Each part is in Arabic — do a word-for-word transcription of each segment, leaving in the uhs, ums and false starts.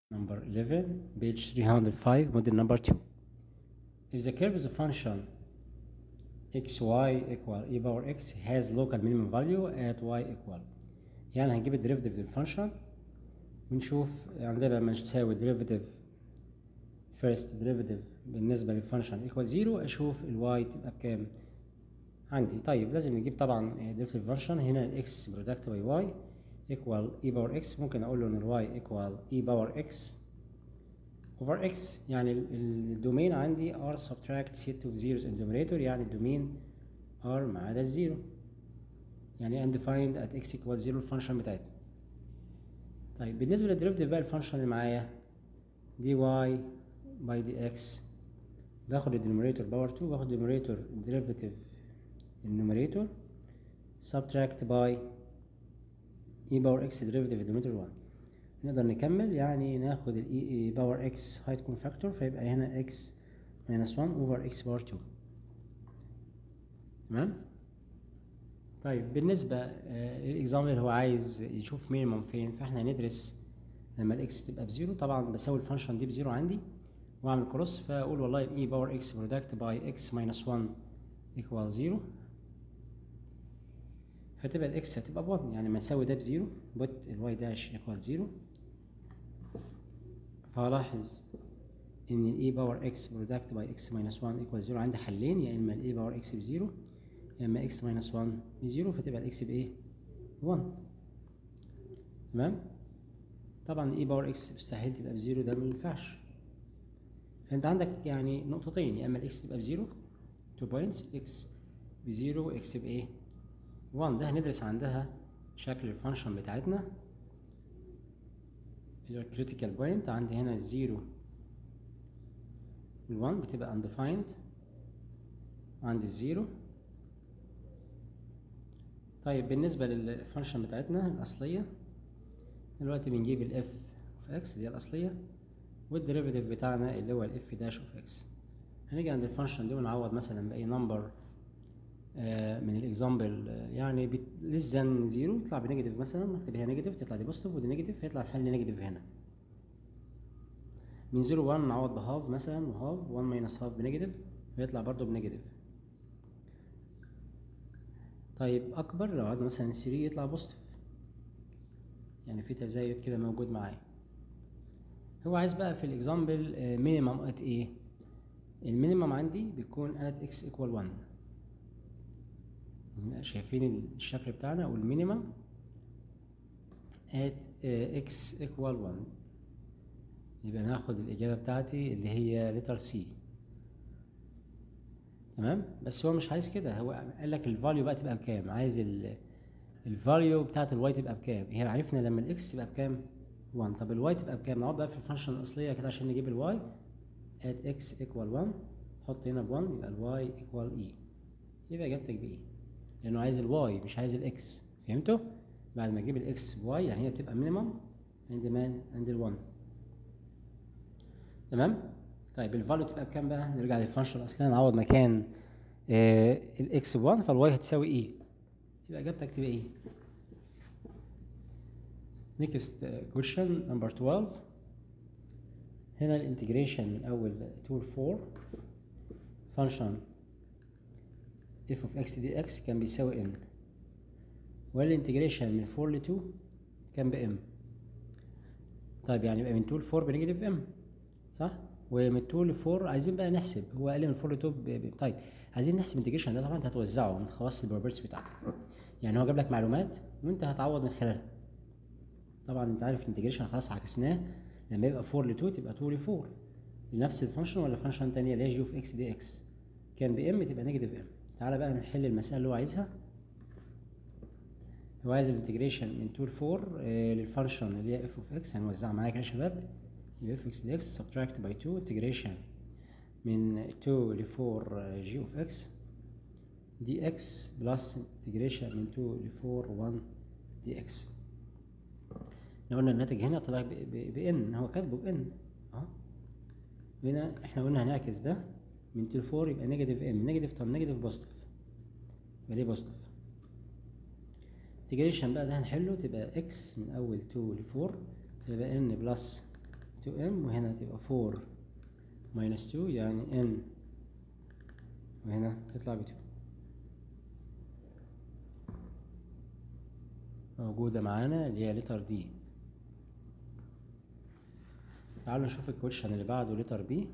Number eleven, page three hundred five, model number two. If the curve of the function xy equal e power x has local minimum value at y equal، يعني هنجيب الديريفيتيف للفانكشن ونشوف عندنا لما تساوي الديريفيتيف first derivative بالنسبة للفانكشن equal زيرو، أشوف الواي تبقى بكام عندي. طيب لازم نجيب طبعا ديريفيتيف فانكشن. هنا الاكس برودكت باي واي equal e power x، ممكن أقول له إن الواي equal e power x over x، يعني الدومين عندي r subtract set of zeros in denominator، يعني الدومين r ما عدا الزيرو، يعني undefined at x equal زيرو الفانكشن بتاعتنا. طيب بالنسبة للديريفيتيف بقى الفانكشن اللي معايا dy by dx، باخد الدينوميريتور باور اتنين، باخد الدينوميريتور الديريفيتيف النوميريتور subtract by e باور x ديريفيتيف الدينوميريتور واحد. نقدر نكمل، يعني ناخد ال e باور x هتكون فاكتور، فيبقى هنا x minus واحد over x باور اتنين. تمام؟ طيب بالنسبة للإكزامبل هو عايز يشوف مينيمم فين، فاحنا هندرس لما الاكس تبقى بزيرو. طبعا بساوي الفانكشن دي بزيرو عندي واعمل كروس، فاقول والله الاي باور اكس برودكت باي اكس ماينس واحد ايكوال زيرو، فتبقى الاكس هتبقى ب واحد، يعني لما نساوي ده بزيرو بوت الواي داش ايكوال زيرو. فهلاحظ ان الاي باور اكس برودكت باي اكس ماينس واحد ايكوال زيرو عندي حلين، يا اما الاي باور اكس بزيرو يا اما اكس ماينس واحد بزيرو، فتبقى الاكس بايه؟ واحد. تمام؟ طبعا الاي باور اكس مستحيل تبقى بزيرو، ده ما ينفعش. فانت عندك يعني نقطتين، يا اما الاكس تبقى بزيرو اتنين بوينتس، اكس بزيرو واكس بايه؟ واحد. ده هندرس عندها شكل الفانكشن بتاعتنا اللي هو الكريتيكال بوينت. عندي هنا الزيرو والوان بتبقى undefined، عندي الزيرو. طيب بالنسبة للفانكشن بتاعتنا الأصلية دلوقتي بنجيب الاف اوف اكس اللي هي الأصلية، والديريفيتيف بتاعنا اللي هو الاف داش اوف اكس. هنيجي عند الفانكشن دي ونعوض مثلا بأي نمبر آه من الاكزامبل، آه يعني ليس ذان زيرو يطلع بنيجاتيف، مثلا نكتب هي نيجاتيف تطلع دي بوزيتيف ودي نيجاتيف، فيطلع الحل نيجاتيف هنا. من زيرو واحد نعوض بهاف مثلا، وهاف واحد ماينس هاف بنيجاتيف، فيطلع برضه بنيجاتيف. طيب اكبر لو عندنا مثلا تلاتة يطلع بوزيتيف، يعني في تزايد كده موجود معايا. هو عايز بقى في الاكزامبل مينيمم ات ايه؟ المينيمم عندي بيكون ات اكس ايكوال واحد، شايفين الشكل بتاعنا، والمينيمم at x equal واحد، يبقى ناخد الإجابة بتاعتي اللي هي letter C. تمام؟ بس هو مش عايز كده، هو قال لك الفاليو بقى تبقى بكام، عايز الفاليو بتاعت الواي تبقى بكام. هي عرفنا لما الاكس تبقى بكام؟ واحد. طب الواي تبقى بكام؟ نقعد بقى في الفانكشن الأصلية كده عشان نجيب الواي. at x equal واحد، حط هنا ب واحد، يبقى الواي equal e، يبقى إجابتك ب e، لأنه عايز الواي مش عايز الاكس. فهمتوا؟ بعد ما اجيب الاكس بواي يعني هي بتبقى مينيمم عند مان؟ عند ال1. تمام؟ طيب الفاليو تبقى بكام بقى؟ نرجع للفانكشن الاصليه، نعوض مكان آه الاكس ب1، فالواي هتساوي ايه؟ يبقى اجابتك تبقى ايه؟ نيكست كويشن نمبر اتناشر. هنا الانتجريشن من اول اتنين ل اربعة، فانكشن اف اوف اكس دي اكس كان بيساوي ان، والانتجريشن من اربعة ل اتنين كان بام. طيب يعني يبقى من اتنين ل اربعة بنيجاتيف ام، صح؟ ومن اتنين ل اربعة عايزين بقى نحسب، هو قال لي من اربعة ل اتنين ب... ب... طيب عايزين نحسب الانتجريشن ده. طبعا انت هتوزعه من خواص البروبرتيز بتاعتك، يعني هو جاب لك معلومات وانت هتعوض من خلالها. طبعا انت عارف الانتجريشن خلاص عكسناه، لما يبقى اربعة ل اتنين تبقى اتنين ل اربعة لنفس الفانكشن ولا فانكشن ثانيه اللي هي جي اوف اكس دي اكس، كان بام تبقى نيجاتيف ام. تعالى بقى نحل المساله اللي هو عايزها. هو عايز الانتجريشن من اتنين ل اربعة آه للفانكشن اللي هي اف اوف اكس، هنوزعها معايا كده يا شباب. يبقى اف اكس دي اكس سبتراكت باي اتنين انتجريشن من اتنين ل اربعة جي اوف اكس دي اكس بلس انتجريشن من اتنين ل اربعة واحد دي اكس. احنا قلنا الناتج هنا طلع بان، هو كاتبه بان اهو. هنا احنا قلنا هنعكس ده من اتنين ل اربعة يبقى نيجاتيف ام، نيجاتيف طب نيجاتيف بوزيتيف، يبقى ليه بوزيتيف. انتجريشن بقى ده هنحله تبقى اكس من اول اتنين ل اربعة، يبقى ان بلس تو ام، وهنا تبقى فور ماينس تو يعني ان، وهنا تطلع ب اتنين موجودة معانا اللي هي لتر دي. تعالوا نشوف الكويشن اللي بعده لتر بي.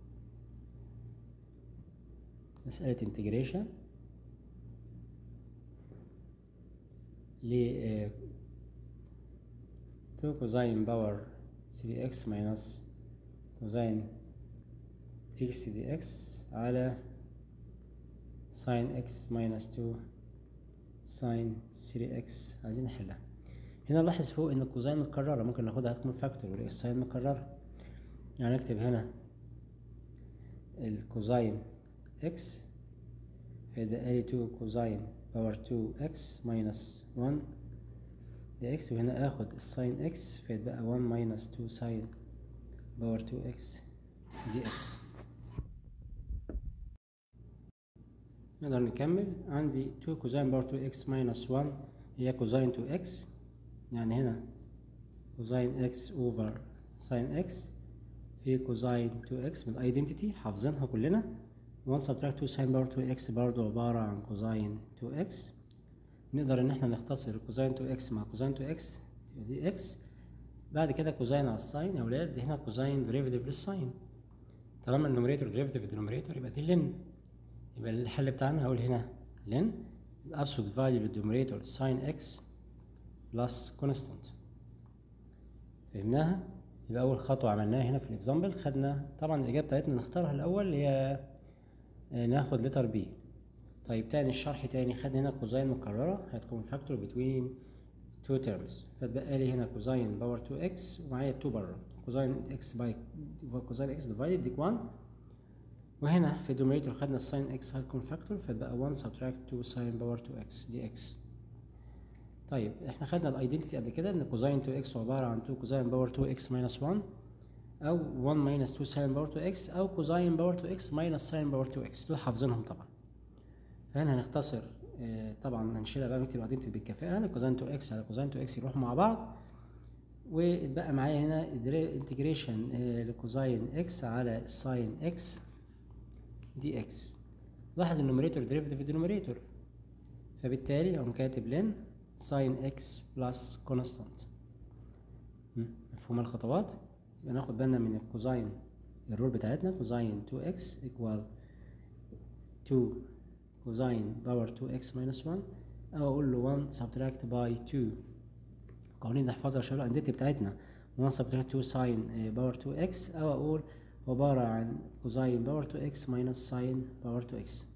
مسألة انتجريشن ل تو كوزين باور ثري اكس ماينس كوزين اكس دي اكس على ساين اكس ماينس تو ساين ثري اكس. عايزين نحلها. هنا نلاحظ فوق ان الكوزين متكررة، ممكن ناخدها هتكون فاكتور والساين متكررة، يعني نكتب هنا الكوزين اكس فيتبقى لي تو كوزين باور تو اكس ماينس ون دي اكس، وهنا اخد الساين اكس فيتبقى ون ماينس تو ساين باور تو اكس دي اكس. نقدر نكمل. عندي تو كوزين باور تو اكس ماينس ون هي كوزين تو اكس، يعني هنا كوزين اكس اوفر ساين اكس في كوزين تو اكس من الايدنتيتي حافظينها كلنا. one subtract تو ساين باور تو اكس برضو عبارة عن كوزين تو اكس. نقدر ان احنا نختصر كوزين تو اكس مع كوزين تو اكس تبقى دي اكس. بعد كده كوزين على الساين يا ولاد، هنا كوزين ديريفيتيف للساين. طالما النوميريتور ديريفيتيف الدينوميريتور يبقى دي لن. يبقى الحل بتاعنا هقول هنا لن الابسولوت فاليو للدينوميريتور ساين اكس بلس كونستانت. فهمناها؟ يبقى اول خطوه عملناها هنا في الاكزامبل، خدنا طبعا الاجابه بتاعتنا نختارها الاول اللي هي ناخد لتر بي. طيب تاني الشرح تاني، خدنا هنا كوزين مكرره هتكون فاكتور بتوين تو تيرمز، فتبقى لي هنا كوزين باور تو اكس ومعايا تو بره، كوزين اكس باي كوزين اكس ديفايدد ديك ون، وهنا في الدوميريتور خدنا الساين اكس هتكون فاكتور فتبقى ون سبتراكت تو ساين باور تو اكس دي اكس. طيب احنا خدنا الايدنتيتي قبل كده ان كوزين تو اكس عباره عن تو كوزين باور تو اكس ماينس ون او ون ماينس تو ساين باور تو اكس او كوزين باور تو اكس ماينس ساين باور تو اكس، دول حافظينهم طبعا. فهنا هنختصر اه طبعا هنشيلها بقى، نكتب الايدنتيتي بالكفاءه، كوزين تو اكس على كوزين تو اكس يروحوا مع بعض، واتبقى معايا هنا انتجريشن اه لكوزين اكس على ساين اكس دي اكس. لاحظ النوميريتور ديريفيتيف الدينوميريتور، فبالتالي اقوم كاتب لن ساين اكس بلس كونستانت. مفهوم الخطوات؟ يبقى ناخد بالنا من الكوزين، الرول بتاعتنا كوزين تو اكس ايكوال تو كوزين باور تو اكس ماينس ون، او اقول له ون سبتراكت باي تو. قوانين نحفظها يا شباب الايدنتيتي بتاعتنا ون سبتراكت تو ساين باور تو اكس، او اقول عبارة عن كوزين باور تو اكس ماينس ساين باور تو اكس.